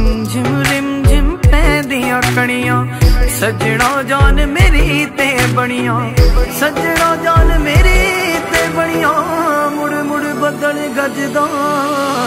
झिम पैंदियां कणियां सजना जान मेरी ते बनिया, सजना जान मेरी ते बनिया। मुड़ मुड़ बदल गजदा